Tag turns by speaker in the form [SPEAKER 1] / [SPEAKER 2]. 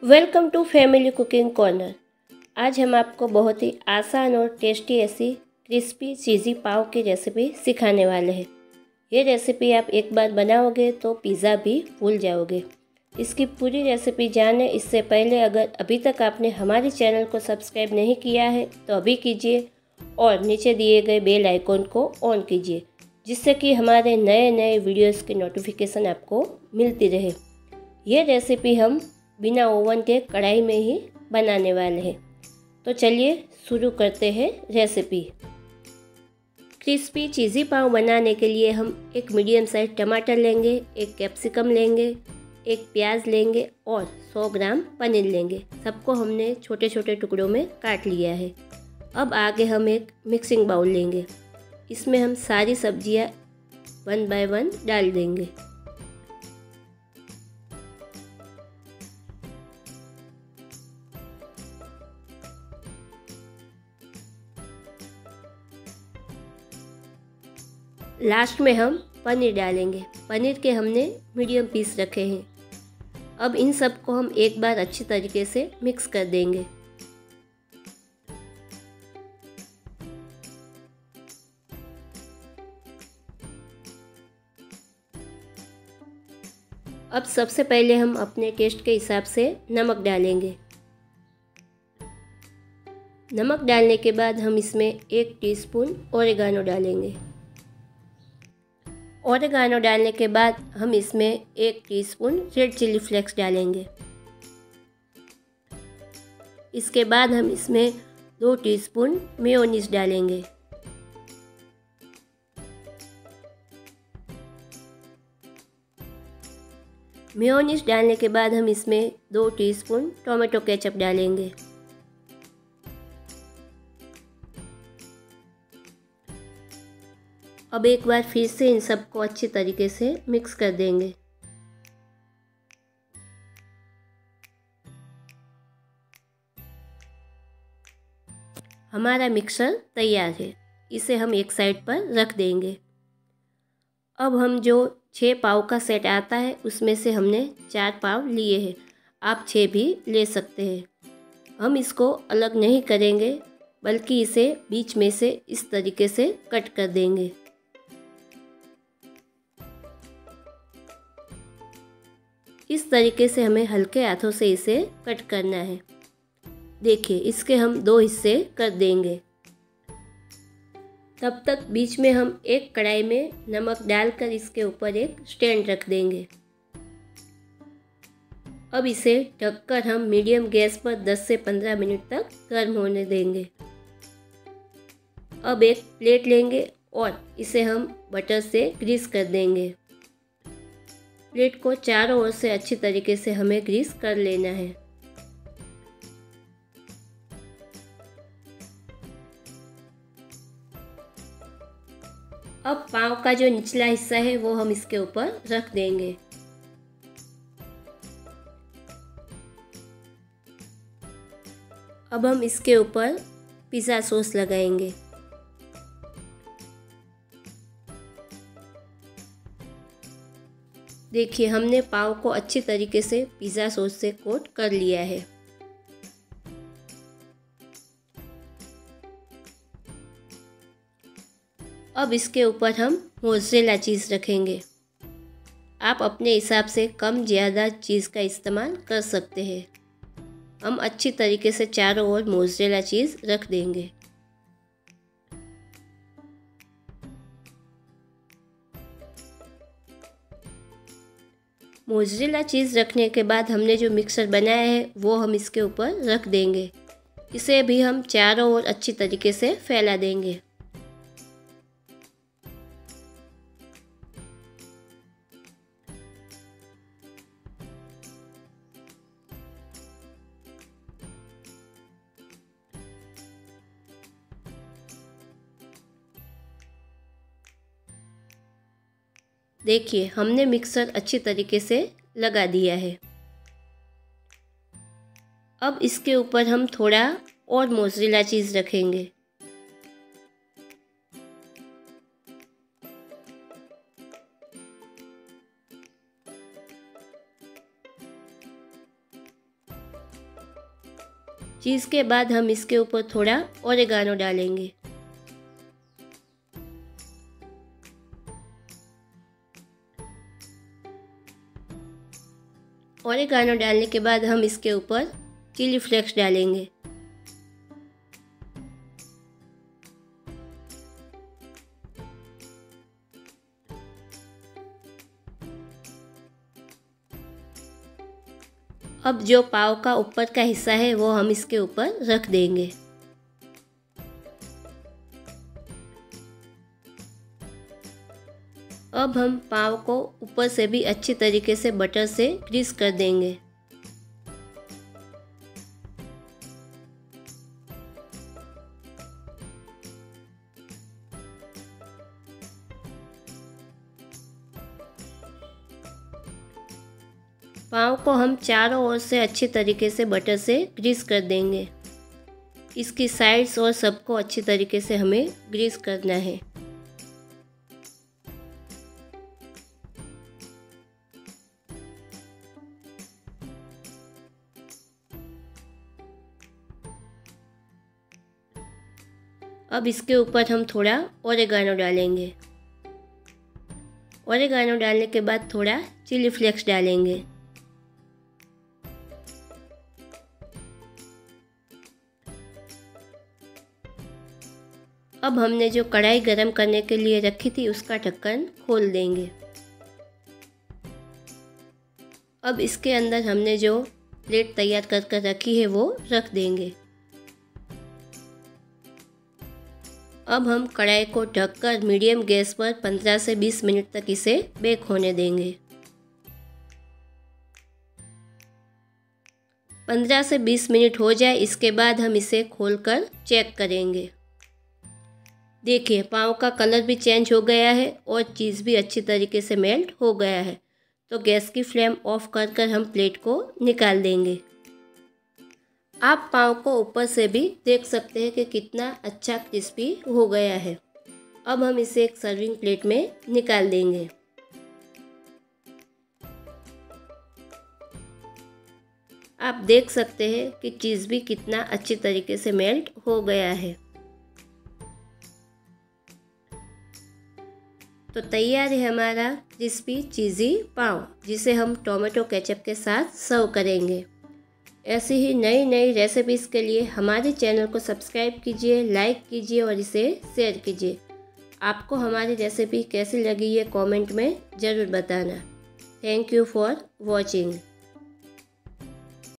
[SPEAKER 1] Welcome to family cooking corner. आज हम आपको बहुत ही आसान और टेस्टी ऐसी क्रिस्पी चीज़ी पाव की रेसिपी सिखाने वाले हैं। ये रेसिपी आप एक बार बनाओगे तो पिज़्ज़ा भी भूल जाओगे। इसकी पूरी रेसिपी जाने इससे पहले अगर अभी तक आपने हमारे चैनल को सब्सक्राइब नहीं किया है तो अभी कीजिए और नीचे दिए गए बेल आइकॉन को ऑन कीजिए, जिससे कि हमारे नए नए वीडियोस की नोटिफिकेशन आपको मिलती रहे। ये रेसिपी हम बिना ओवन के कढ़ाई में ही बनाने वाले हैं। तो चलिए शुरू करते हैं रेसिपी। क्रिस्पी चीज़ी पाव बनाने के लिए हम एक मीडियम साइज टमाटर लेंगे, एक कैप्सिकम लेंगे, एक प्याज लेंगे और 100 ग्राम पनीर लेंगे। सबको हमने छोटे छोटे टुकड़ों में काट लिया है। अब आगे हम एक मिक्सिंग बाउल लेंगे। इसमें हम सारी सब्जियां 1 बाय 1 डाल देंगे। लास्ट में हम पनीर डालेंगे। पनीर के हमने मीडियम पीस रखे हैं। अब इन सब को हम एक बार अच्छी तरीके से मिक्स कर देंगे। अब सबसे पहले हम अपने टेस्ट के हिसाब से नमक डालेंगे। नमक डालने के बाद हम इसमें 1 टीस्पून ओरिगानो डालेंगे। ओरिगानो डालने के बाद हम इसमें 1 टीस्पून रेड चिली फ्लेक्स डालेंगे। इसके बाद हम इसमें 2 टीस्पून मेयोनीज डालेंगे। मेयोनीज डालने के बाद हम इसमें 2 टीस्पून टोमेटो केचप डालेंगे। अब एक बार फिर से इन सबको अच्छी तरीके से मिक्स कर देंगे। हमारा मिक्सर तैयार है। इसे हम एक साइड पर रख देंगे। अब हम जो 6 पाव का सेट आता है उसमें से हमने 4 पाव लिए हैं। आप 6 भी ले सकते हैं। हम इसको अलग नहीं करेंगे, बल्कि इसे बीच में से इस तरीके से कट कर देंगे। इस तरीके से हमें हल्के हाथों से इसे कट करना है। देखिए, इसके हम 2 हिस्से कर देंगे। तब तक बीच में हम एक कढ़ाई में नमक डालकर इसके ऊपर एक स्टैंड रख देंगे। अब इसे ढककर हम मीडियम गैस पर 10 से 15 मिनट तक गर्म होने देंगे। अब एक प्लेट लेंगे और इसे हम बटर से ग्रीस कर देंगे। प्लेट को चारों ओर से अच्छी तरीके से हमें ग्रीस कर लेना है। अब पाव का जो निचला हिस्सा है वो हम इसके ऊपर रख देंगे। अब हम इसके ऊपर पिज़्ज़ा सॉस लगाएंगे। देखिए, हमने पाव को अच्छी तरीके से पिज़्ज़ा सॉस से कोट कर लिया है। अब इसके ऊपर हम मोज़रेला चीज़ रखेंगे। आप अपने हिसाब से कम ज़्यादा चीज़ का इस्तेमाल कर सकते हैं। हम अच्छी तरीके से चारों ओर मोज़रेला चीज़ रख देंगे। मोज़रेला चीज़ रखने के बाद हमने जो मिक्सर बनाया है वो हम इसके ऊपर रख देंगे। इसे भी हम चारों ओर अच्छी तरीके से फैला देंगे। देखिए, हमने मिक्सर अच्छी तरीके से लगा दिया है। अब इसके ऊपर हम थोड़ा और मोज़रेला चीज़ रखेंगे। चीज़ के बाद हम इसके ऊपर थोड़ा ओरिगानो डालेंगे। ओरिगानो डालने के बाद हम इसके ऊपर चिली फ्लेक्स डालेंगे। अब जो पाव का ऊपर का हिस्सा है वो हम इसके ऊपर रख देंगे। अब हम पाव को ऊपर से भी अच्छी तरीके से बटर से ग्रीस कर देंगे। पाव को हम चारों ओर से अच्छी तरीके से बटर से ग्रीस कर देंगे। इसकी साइड्स और सबको अच्छी तरीके से हमें ग्रीस करना है। अब इसके ऊपर हम थोड़ा ओरिगानो डालेंगे। ओरिगानो डालने के बाद थोड़ा चिली फ्लेक्स डालेंगे। अब हमने जो कढ़ाई गरम करने के लिए रखी थी उसका ढक्कन खोल देंगे। अब इसके अंदर हमने जो प्लेट तैयार कर कर रखी है वो रख देंगे। अब हम कढ़ाई को ढककर मीडियम गैस पर 15 से 20 मिनट तक इसे बेक होने देंगे। 15 से 20 मिनट हो जाए इसके बाद हम इसे खोलकर चेक करेंगे। देखिए पाव का कलर भी चेंज हो गया है और चीज़ भी अच्छी तरीके से मेल्ट हो गया है। तो गैस की फ्लेम ऑफ कर कर हम प्लेट को निकाल देंगे। आप पाव को ऊपर से भी देख सकते हैं कि कितना अच्छा क्रिस्पी हो गया है। अब हम इसे एक सर्विंग प्लेट में निकाल देंगे। आप देख सकते हैं कि चीज़ भी कितना अच्छी तरीके से मेल्ट हो गया है। तो तैयार है हमारा क्रिस्पी चीज़ी पाव, जिसे हम टोमेटो केचप के साथ सर्व करेंगे। ऐसी ही नई नई रेसिपीज़ के लिए हमारे चैनल को सब्सक्राइब कीजिए, लाइक कीजिए और इसे शेयर कीजिए। आपको हमारी रेसिपी कैसी लगी ये कमेंट में ज़रूर बताना। Thank you for watching.